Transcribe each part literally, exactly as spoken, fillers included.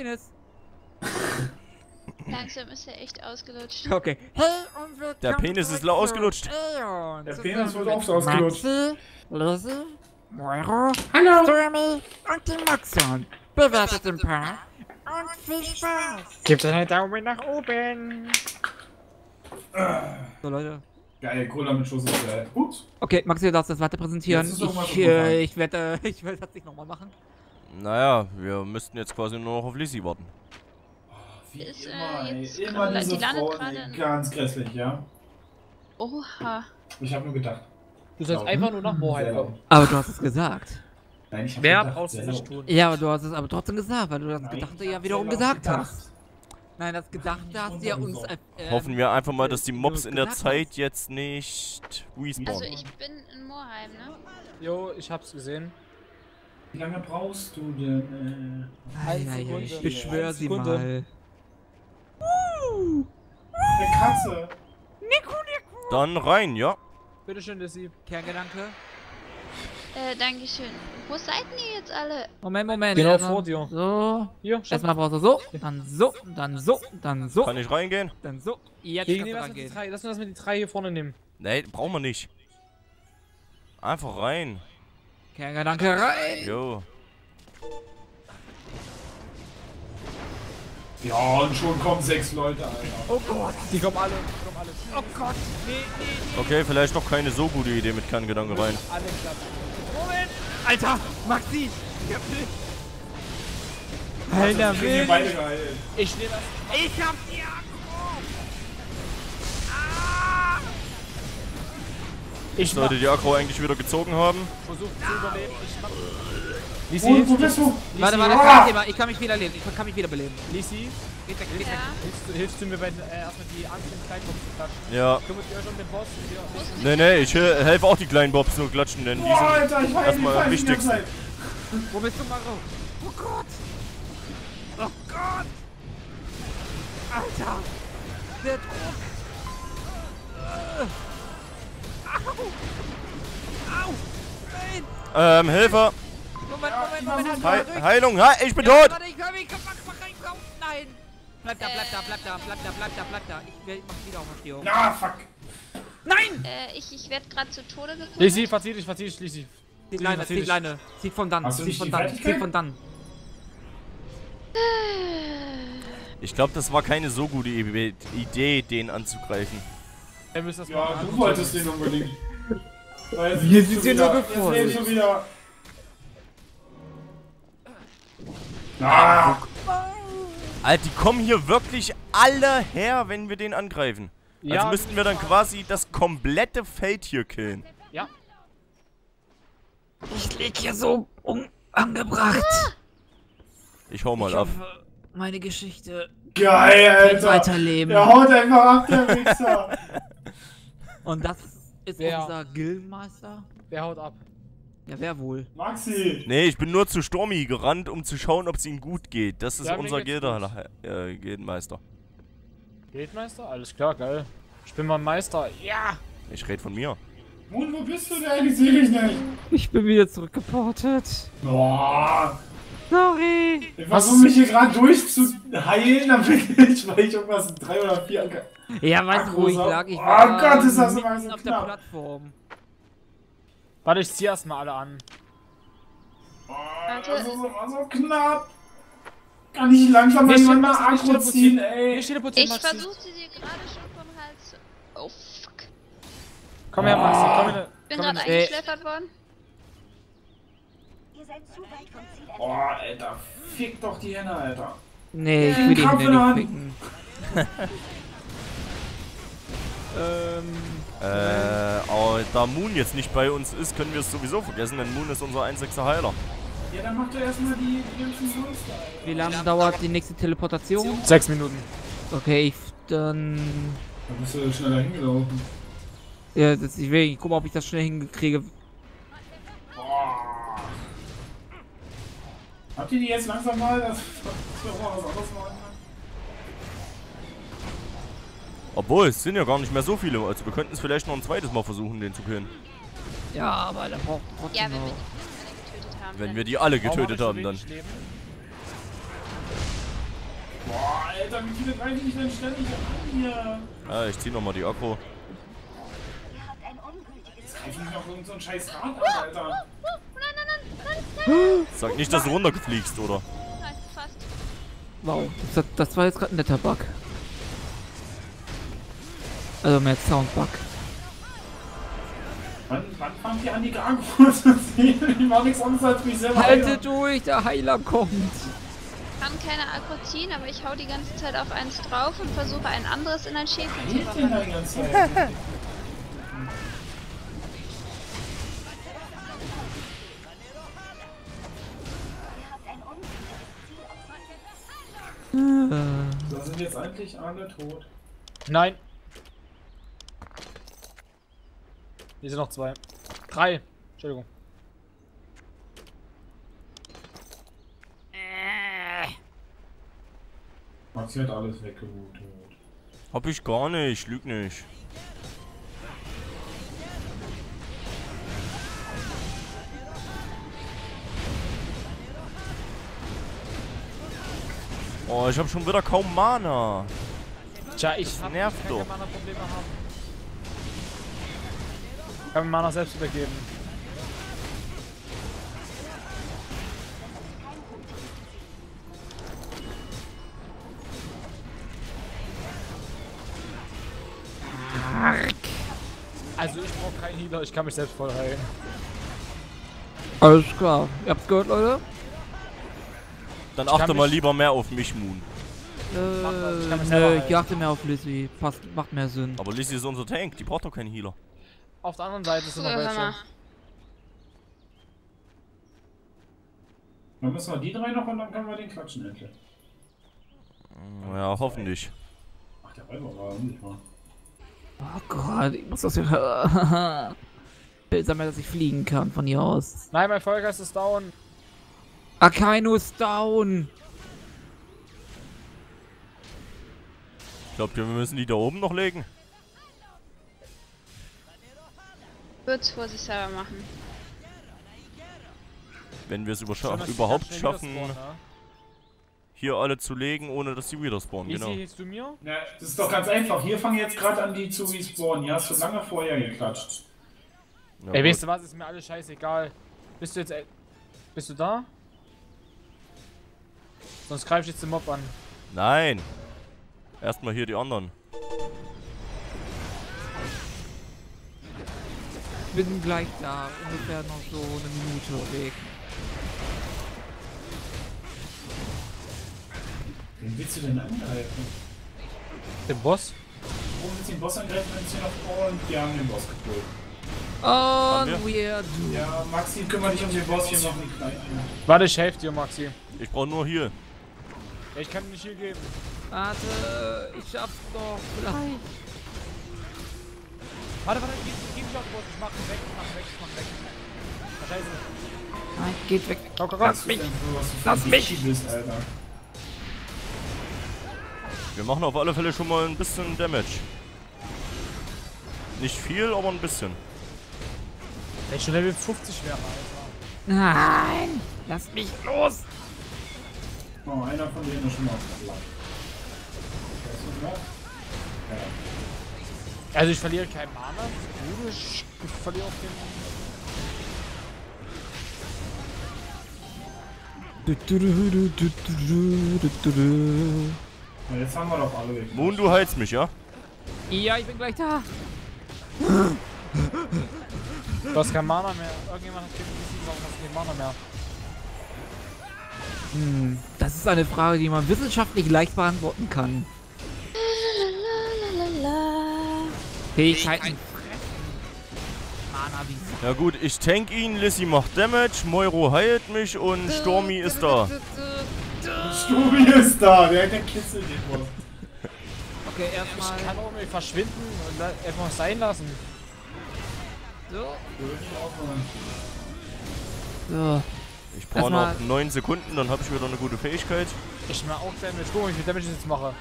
Penis. Langsam ist er echt ausgelutscht. Okay. Hey, und wir Der kommen Penis ist zurück ausgelutscht. zu Aeon. Der Zusammen Penis wird mit auch so ausgelutscht. Maxi, Lizzie, Moiro, Hallo. Stormy und die Maxon. Bewertet den Part und viel Spaß. Gebt einen Daumen nach oben. So, Leute. Geil, Cola mit Schuss ist geil. Gut. Okay, Maxi, du darfst das weiter präsentieren. Jetzt ist doch mal Ich, so äh, ich werde, äh, ich werde das nicht nochmal machen. Naja, wir müssten jetzt quasi nur noch auf Lizzie warten. Wie Ist, äh, immer, ey. jetzt Immer gerade- diese die landet Frau, gerade ey, in- ganz grässlich, ja. Oha. Ich hab nur gedacht. Du sollst Warum? einfach nur nach Moorheim Sehr kommen. laut. Aber du hast es gesagt. Nein, ich hab Mehr gedacht, brauchst du sehr nicht laut. tun. Ja, aber du hast es aber trotzdem gesagt, weil du das Nein, Gedachte ich ja hab wiederum sehr laut gesagt gedacht. hast. Nein, das Gedachte nicht hast du ja uns... runter, Äh, Hoffen wir einfach mal, dass die nur Mobs in der gesagt Zeit hast. jetzt nicht respawnen. Also ich bin in Moorheim, ne? Jo, ich hab's gesehen. Wie lange brauchst du denn? Ei, Eine ei, ei, Sekunde. ich beschwör Eine sie Sekunde. mal. Äh, der Katze. Nico, Nico! Dann rein, ja. Bitteschön, Lizzie. Kerngedanke. Äh, dankeschön. Wo seid ihr jetzt alle? Moment, Moment. Genau erstmal vor dir. So. Hier, schau. Erstmal brauchst du so, dann so, dann so, dann so, Kann ich reingehen? dann so. Jetzt Gegen kannst den du lass uns die rangehen. drei, lass uns das mit die drei hier vorne nehmen. Nee, brauchen wir nicht. Einfach rein. Kerngedanke rein! Jo. Ja, und schon kommen sechs Leute, Alter. Oh Gott! Die kommen alle, die kommen alle. Oh Gott! Nee, nee, nee! Okay, vielleicht doch keine so gute Idee mit Kerngedanke rein. Alle klappen. Moment! Alter! Maxi! Ich hab dich! Also, Alter, wir kriegen hier Willi! beide geheilt. Ich nehme das. Ich hab die Akku! Ah! Ich sollte die Aggro eigentlich wieder gezogen haben. Versuch zu überleben. Ich mach. Oh, Lizzie, wo hilfst du? bist du? Warte, warte, Ah! kein Thema. Ich kann mich wiederleben. Ich kann mich wiederbeleben. Lizzie, Geht weg, geht weg. Ja. hilfst du, hilfst du mir bei äh, erstmal die Angst im Kleinbox zu klatschen? Ja. Kümmert ihr euch um den Boss? Wir- Nee, nee, ich hel- helfe auch die kleinen Bobs nur klatschen, denn die Boah, sind Alter, ich war erstmal am die ganze wichtigsten. Zeit. Wo bist du, Maro? Oh Gott! Oh Gott! Alter! Der Druck! Äh. Au! Au! Nein! Ähm, Hilfe! Moment, Moment, Moment, halt He mal durch! Heilung! He ich bin Ja, tot! warte, ich komm, ich komm, mach, mach, ich komm! Nein! Bleib da, bleib da, bleib da, bleib da, bleib da, bleib da! Ich will, mach wieder Auferstehung. Na, fuck. Nein! Äh, ich, ich werde gerade zu Tode geprügelt. Lizzie, verzieh dich, verzieh dich, Lizzie. Zieht Lizzie, Leine, verzieh zieht dich. Leine. Zieht von dann, Hast du zieht nicht von die dann, Fertigkeit? zieht von dann. Ich glaube, das war keine so gute I- Idee, den anzugreifen. Ihr müsst das Ja, mal du wolltest den unbedingt. Weil jetzt Wir lebst sind du dir wieder- nur jetzt gefolgt. lebst du wieder. Ah, Alter, die kommen hier wirklich alle her, wenn wir den angreifen. Also Ja, müssten wir dann quasi das komplette Feld hier killen. Ja. Ich lieg hier so unangebracht. Ich hau mal Ich ab. hoffe, meine Geschichte geil, wird Alter. weiterleben. Der haut einfach ab, der Wichser. Und das ist Wer? unser Gildenmeister? Wer haut ab? Ja, wer wohl? Maxi. Nee, ich bin nur zu Stormy gerannt, um zu schauen, ob es ihm gut geht. Das ist Ja, mir unser geht's Gilder, äh, Gildenmeister. Geldmeister? Alles klar, geil. Ich bin mal Meister. Ja! Ich rede von mir. Moon, wo bist du denn? Ich seh dich nicht. Ich bin wieder zurückgeportet. Boah. Sorry. Ich versuche mich hier gerade durchzuheilen, damit ich, weil ich irgendwas drei oder vier. Ja, weißt du, wo ich Akkus lag? Ich ab. war Oh Gott, ist das mitten immer so auf der knapp. Plattform. Warte, ich zieh erstmal alle an. Oh, das ist immer so knapp. Kann ich langsam mal Nicht jemand mal teleportieren, Akku nicht ziehen, teleportieren. ey. Nicht teleportieren, Ich Maxi. versuchte sie gerade schon vom Hals zu... Oh, fuck. Komm her, Maxi, komm her. Bin Komm gerade her. eingeschläfert worden. Ihr seid zu weit vom Ziel entfernt. Boah, Alter. Fick doch die Henne, Alter. Nee, ich Äh, will ihn Kampf in wieder der Hand. nicht ficken. Ähm, Äh, aber da Moon jetzt nicht bei uns ist, können wir es sowieso vergessen, denn Moon ist unser einzigster Heiler. Ja, dann mach doch erstmal die, die ganzen Monster, Alter. Wie lange dauert die nächste Teleportation? sechs Minuten. Okay, ich dann... Da bist du schneller hingelaufen. Ja, das, ich will gucken, ob ich das schnell hinkriege. Boah. Habt ihr die jetzt langsam mal? Das, das wir auch mal was anderes machen kann? Obwohl, es sind ja gar nicht mehr so viele. Also wir könnten es vielleicht noch ein zweites Mal versuchen, den zu killen. Ja, aber der braucht trotzdem Ja, wenn wir noch... die alle getötet haben. Wenn dann- wir die alle Warum hab ich getötet so haben, dann. wenig Leben? Alter, wie viele greifen mich denn ständig an hier? Ja, ich zieh nochmal die Akku. Jetzt greifen mich noch irgend so ein scheiß Rad an, Alter. Nein, nein, nein, nein, nein. Sag nicht, dass du runtergefliegst, oder? Nein, fast. Wow, das, das war jetzt gerade ein netter Bug. Also mehr Soundbug. Wann, wann fangen die an, die Gargoyle zu sehen? Ich mach nichts anderes als mich selber Halte heilen. durch, der Heiler kommt. Ich kann keine Akku ziehen, aber ich hau die ganze Zeit auf eins drauf und versuche ein anderes in ein Schäfchen zu Was geht denn da verwandeln. die ganze Zeit? Da sind jetzt eigentlich alle tot. Nein. Hier sind noch zwei. Drei. Entschuldigung. Maxi hat alles weggemutet. Hab ich gar nicht, lüg nicht. Oh, ich hab schon wieder kaum Mana. Tja, ich hab nervt keine doch. Mana-Probleme haben. Kann mir Mana selbst übergeben. Also ich brauche keinen Healer, ich kann mich selbst voll heilen. Alles klar. Ihr habt's gehört, Leute? Dann Ich achte kann mal mich- lieber mehr auf mich, Moon. Äh, das, ich kann mich selber nö, heilen. ich achte mehr auf Lizzie. Passt, macht mehr Sinn. Aber Lizzie ist unser Tank, die braucht doch keinen Healer. Auf der anderen Seite sind noch Hör welche. mal. Dann müssen wir die drei noch und dann können wir den klatschen endlich. Ja, hoffentlich. Ach, der Räuber war nicht mal. Oh Gott, ich muss das ja... Bild sammeln, dass ich fliegen kann von hier aus. Nein, mein Vollgeist ist down. Akainu ist down. Glaubt ihr, wir müssen die da oben noch legen? Wird's vor sich selber machen. Wenn wir es Schon, überscha dass die überhaupt ganz schnell schaffen, wieder spawnen, ne? hier alle zu legen, ohne dass sie wieder spawnen, Easy, genau. hilfst du mir? Ja, das ist doch ganz einfach. Hier fangen jetzt gerade an, die zu respawnen. Hier hast du lange vorher geklatscht. Ja, Ey, gut. weißt du was, ist mir alles scheißegal. Bist du jetzt... äh, Bist du da? Sonst greif ich jetzt den Mob an. Nein! Erstmal hier die anderen. Bin gleich da. Ungefähr noch so eine Minute weg. Wen willst du denn angreifen? Den Boss? Warum willst du den Boss angreifen, wenn es hier noch... Und wir haben den Boss geholt. Und wir? we're do. Ja, Maxi, kümmere dich um den Boss hier noch nicht rein. Warte, ich helfe dir, Maxi. Ich brauche nur hier. Ja, ich kann dir nicht hier geben. Warte, ich schaff's doch vielleicht. Warte, warte, gib, gib mich auf den Boss. Ich mach ihn weg, ich mach ihn weg, ich mach ihn weg. Ach, scheiße. Nein, geht weg. Komm, komm, komm. Lass mich. Was du für Lass ein mich. Wichti bist, Alter. Wir machen auf alle Fälle schon mal ein bisschen Damage. Nicht viel, aber ein bisschen. Wenn ich schon Level fünfzig wäre, Alter. Nein, lass mich los. Oh, einer von denen ist schon mal verlangt. Wer ist noch? Ja. Also ich verliere kein Mana. Gut, ich verliere auf den... Du, du, du, du, du, du, du, du, du. Na, jetzt haben wir doch alle weg. Moon, du heilst mich, ja? Ja, ich bin gleich da. Du hast kein Mana mehr. Irgendjemand hat gesagt, warum hast du kein Mana mehr? Hm, das ist eine Frage, die man wissenschaftlich leicht beantworten kann. Fähigkeiten. Mana wie Ja gut, ich tank ihn, Lizzie macht Damage, Moiro heilt mich und Stormy ist da. Stumi ist da, der, der kitzelt den Boss. Okay, Ich erstmal. kann auch irgendwie verschwinden und da einfach sein lassen. So. Würde ich auch machen. So. Ich brauche Erstmal- noch neun Sekunden, dann habe ich wieder eine gute Fähigkeit. Ich mach auch Damage. Guck mal, wie viel Damage ich jetzt mache.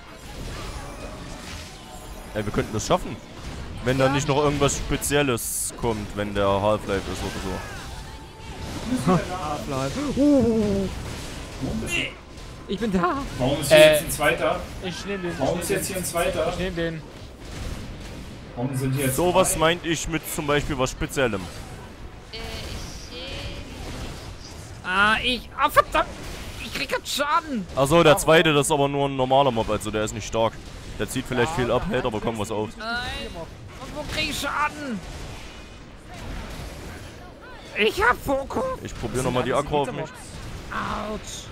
Ey, wir könnten das schaffen. Wenn da nicht noch irgendwas Spezielles kommt, wenn der Half-Life ist oder so. Half-Life. Uh. Ich bin da. Warum ist hier Äh, jetzt ein zweiter? Ich nehme den. Warum ich ist nehm jetzt den. hier ein zweiter? Ich nehme den. Warum sind hier jetzt Sowas drei? meinte ich mit zum Beispiel was Speziellem. Äh, ich sehe. Ah, ich. Ah, verdammt. Ich krieg grad Schaden. Achso, der zweite, das ist aber nur ein normaler Mob, also der ist nicht stark. Der zieht vielleicht viel ab, hält aber kaum was auf. Nein. Und wo krieg ich Schaden? Ich hab Fokus. Ich probiere nochmal die Aggro auf mich. Autsch.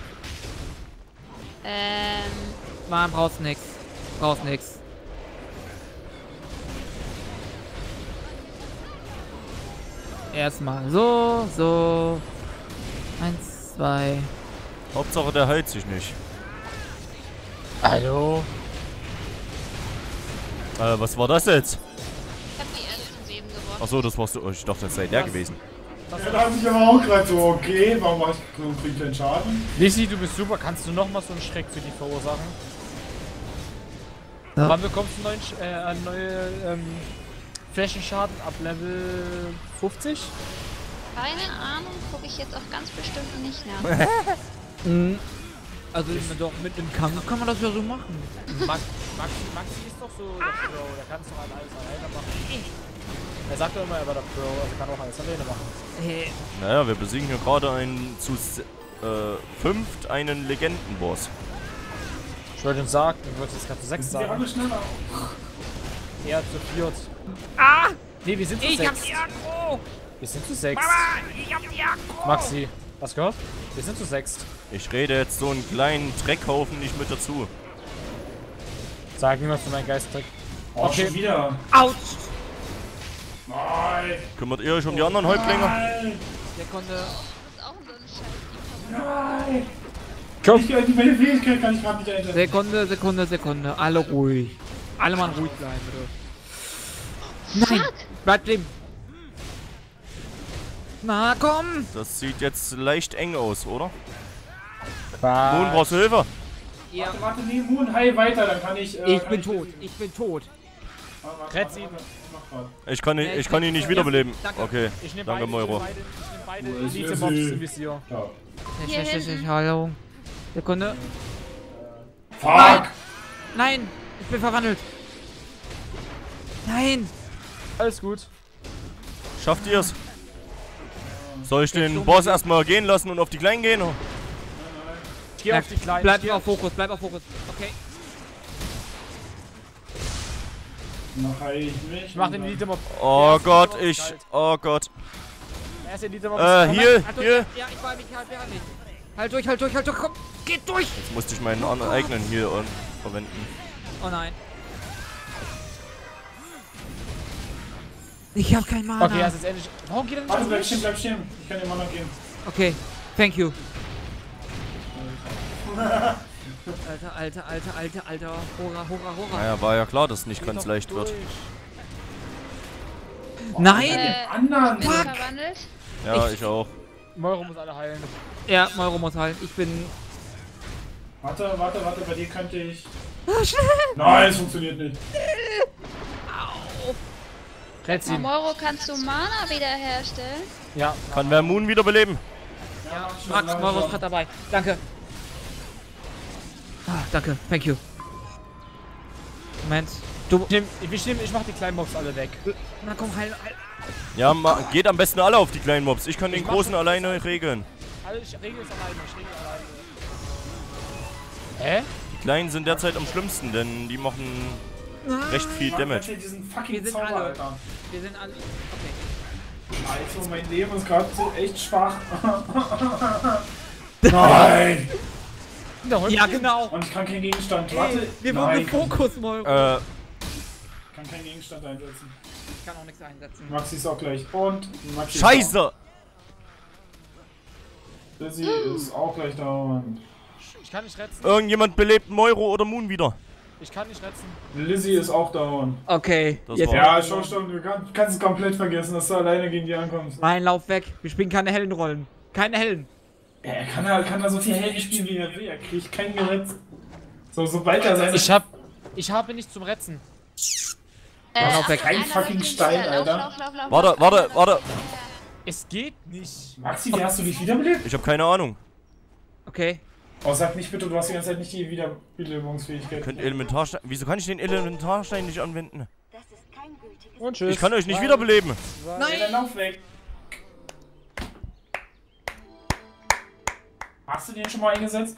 Ähm. Mann, brauchst nix. Brauchst nix. Erstmal so, so. Eins, zwei. Hauptsache der heilt sich nicht. Hallo? Äh, was war das jetzt? Ich hab die erst ins Leben geworfen. Achso, das warst du. Ich dachte, das sei der gewesen. Ja, da dachte ich aber auch gerade so, okay, warum mach ich so einen kleinen Schaden? Lizzie, du bist super. Kannst du nochmal so einen Schreck für die verursachen? Ja. Wann bekommst du neuen, Sch- äh, einen neue ähm, Flächenschaden ab Level fünfzig? Keine Ahnung, gucke ich jetzt auch ganz bestimmt nicht nach. Mhm. Also doch mit dem Kampf kann man das ja so machen. Max, Maxi, Maxi ist doch so der Pro, der kann doch halt alles alleine machen. Er sagt doch immer, er war der Pro, also kann auch alles alleine machen. Hey. Naja, wir besiegen hier gerade einen zu s- äh, fünft einen Legendenboss. Ich wollte uns sagen, du wolltest jetzt gerade zu sechs Sind wir sagen. alle schneller? Eher zu viert. Ah! Nee, wir sind zu Ich hab sechs. die Aggro! Wir sind zu sechs. Mama! Ich hab die Aggro! Maxi, hast du gehört? Wir sind zu sechs. Ich rede jetzt so einen kleinen Dreckhaufen nicht mit dazu. Sag niemals für meinen Geisttrick. Oh, Okay. schon wieder. Autsch! Nein. Kümmert ihr euch um die anderen Häuptlinge? Nein. Sekunde. Das ist auch so ein Scheiß. Nein. Komm. Ich, die, meine Fähigkeit kann ich gerade nicht einsetzen. Sekunde, Sekunde, Sekunde. Alle ruhig. Alle mal ruhig bleiben, bitte. Nein! Bleib stehen! Na komm! Das sieht jetzt leicht eng aus, oder? Quatsch. Moon, brauchst du Hilfe? Ja. Warte, warte, nee, Moon, heil weiter, dann kann ich... Äh, Ich kann bin ich tot. Ich bin tot. Warte, warte, Retz warte, ihn. warte, mach grad. Ich kann, ihn- Ja, ich ich kann bin- ihn nicht ja, wiederbeleben. danke. Okay, Ich nehme danke beide, Moiro. ich nehme beide, ich Wo nehm ist beide Lizzie? Elite-Mobs im Visier. Ja. Hier Sch- sch- sch- hinten. Hallo. Sekunde. Fuck! Nein! Ich bin verwandelt. Nein! Alles gut. Schafft ihr's? Soll ich den Boss erstmal gehen lassen und auf die Kleinen gehen? Ich geh auf die Kleinen. Bleib ich geh auf Fokus, bleib auf Fokus. Okay. Noch heil ich mich. Ich mach den Elite-Mob. Oh Der ist Gott, so ich... kalt. Oh Gott. Der erste Elite-Mob Äh, ist hier, Halt durch. hier. Ja, ich war mich halt ja nicht. Halt durch, halt durch, halt durch, komm! Geht durch! Jetzt musste ich meinen anderen eigenen hier äh, verwenden. Oh nein. Ich hab kein Mana. Okay, er ist jetzt endlich. Warum geht er nicht Warte, auf bleib mich? stehen, bleib stehen. Ich kann dir mal noch geben. Okay, thank you. Alter, alter, alter, alter, alter. Hurra, hurra, hurra. Naja, war ja klar, dass es nicht Geht ganz doch leicht wird. durch. Nein! Äh, Anderen! bin Fuck. verwandelt. Ja, ich auch. Moiro muss alle heilen. Ja, Moiro muss halt. Ich bin... Warte, warte, warte, bei dir könnte ich... Ah, schnell! Nein, es funktioniert nicht. Retz ihn. Moiro, kannst du Mana wiederherstellen? Ja. Kann wer Moon wiederbeleben? Ja, mach schon, Max, mach Moiro ist schon. gerade dabei. Danke. Ah, danke. Thank you. Moment. Du... Ich, nehm, ich, ich, nehm, ich mach die kleinen Mobs alle weg. Na komm, heil, heil. Ja, ma geht am besten alle auf die kleinen Mobs. Ich kann Ich den mach großen das alleine regeln. Alle, ich regel es alleine, ich regel alleine. Hä? Die kleinen sind derzeit am schlimmsten, denn die machen recht viel Mach Damage. bitte diesen Wir fucking sind Zauber, alle. Alter. Wir sind alle... Okay. Also, mein Leben ist gerade so echt schwach. Nein! Ja, genau. Und ich kann keinen Gegenstand. Warte. Wir Nein, wurden ich kann, Fokus, Moiro. Äh, ich kann keinen Gegenstand einsetzen. Ich kann auch nichts einsetzen. Maxi ist auch gleich. Und Maxi ist Scheiße! auch. Lizzie ist auch gleich da. Und Ich kann nicht retzen. Irgendjemand belebt Moiro oder Moon wieder. Ich kann nicht retzen. Lizzie ist auch da. Und Okay. Das Jetzt war- ja, schon, schon. Du kann- kannst es komplett vergessen, dass du alleine gegen die ankommst. Mein Lauf weg. Wir spielen keine hellen Rollen. Keine hellen. Ja, er kann da, kann da so viel Helden spielen, wie er will. Er kriegt keinen gerettet. So, sobald er seine. Ich hab. Ich habe nicht zum Retzen. Äh, Lauf weg. Kein einer fucking läuft Stein, hinterher. Alter. Lauf, lauf, lauf, lauf, Warte, lauf. warte, Einer warte. läuft hinterher. Es geht nicht. Maxi, wie hast du dich wiederbelebt? Ich habe keine Ahnung. Okay. Oh, sag nicht bitte, du hast die ganze Zeit nicht die Wiederbelebungsfähigkeit. Könnt Elementarstein. Wieso kann ich den Elementarstein nicht anwenden? Und tschüss. Ich kann euch nicht Nein. wiederbeleben. Nein, dann lauf weg. Hast du den schon mal eingesetzt?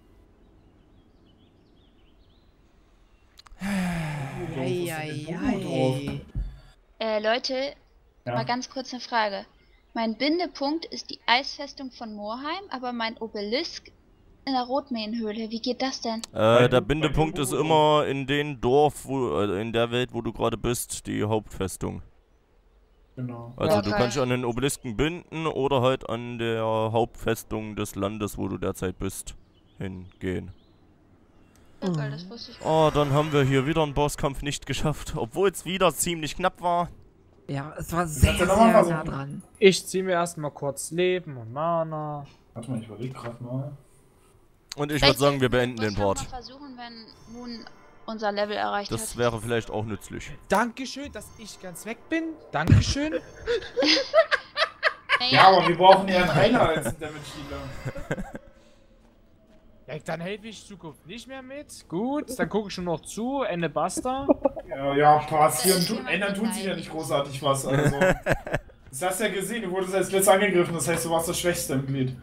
Eieiei. Äh, Leute, Ja. mal ganz kurz eine Frage. Mein Bindepunkt ist die Eisfestung von Moorheim, aber mein Obelisk in der Rotmähenhöhle. Wie geht das denn? Äh, der Bindepunkt ist immer in dem Dorf, wo, äh, in der Welt, wo du gerade bist, die Hauptfestung. Genau. Also du Okay. kannst dich an den Obelisken binden oder halt an der Hauptfestung des Landes, wo du derzeit bist, hingehen. Ja, geil, das wusste ich. Oh, dann haben wir hier wieder einen Bosskampf nicht geschafft, obwohl es wieder ziemlich knapp war. Ja, es war sehr, kannst du sehr noch mal nah versuchen. dran. Ich zieh mir erstmal kurz Leben und Mana. Warte mal, ich überleg grad mal. Und ich würde sagen, wir beenden den Ich muss Part. mal versuchen, wenn Moon unser Level erreicht Das hat. wäre vielleicht auch nützlich. Dankeschön, dass ich ganz weg bin. Dankeschön. Naja, Ja, aber wir brauchen ja einen Heiler als einen Damage-Dealer. Ja, dann helfe ich Zukunft nicht mehr mit. Gut, dann gucke ich schon noch zu. Ende basta. Ja, ja, passieren. Tu, ändern tut sich ja nicht großartig was. Also. Das hast du ja gesehen, du wurdest als letzter angegriffen, das heißt, du warst das Schwächste im Glied.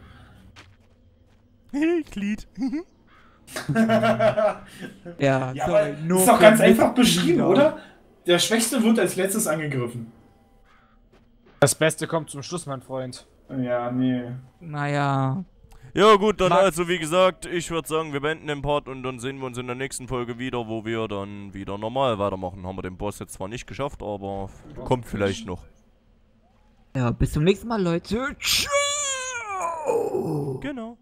Glied. Ja, Ja, sorry, aber nur ist doch für ganz einfach beschrieben, Mitglieder. oder? Der Schwächste wird als letztes angegriffen. Das Beste kommt zum Schluss, mein Freund. Ja, nee. Naja. Ja gut, dann Max. also wie gesagt, ich würde sagen, wir beenden den Part und dann sehen wir uns in der nächsten Folge wieder, wo wir dann wieder normal weitermachen. Haben wir den Boss jetzt zwar nicht geschafft, aber kommt vielleicht noch. Ja, bis zum nächsten Mal, Leute. Ciao! Genau.